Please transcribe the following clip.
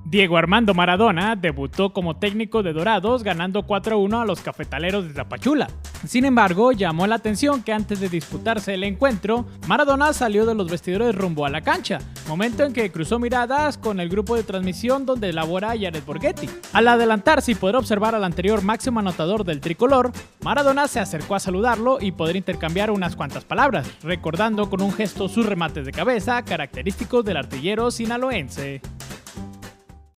Diego Armando Maradona debutó como técnico de Dorados ganando 4-1 a los Cafetaleros de Tapachula. Sin embargo, llamó la atención que antes de disputarse el encuentro, Maradona salió de los vestidores rumbo a la cancha, momento en que cruzó miradas con el grupo de transmisión donde labora Jared Borghetti. Al adelantarse y poder observar al anterior máximo anotador del tricolor, Maradona se acercó a saludarlo y poder intercambiar unas cuantas palabras, recordando con un gesto sus remates de cabeza característicos del artillero sinaloense.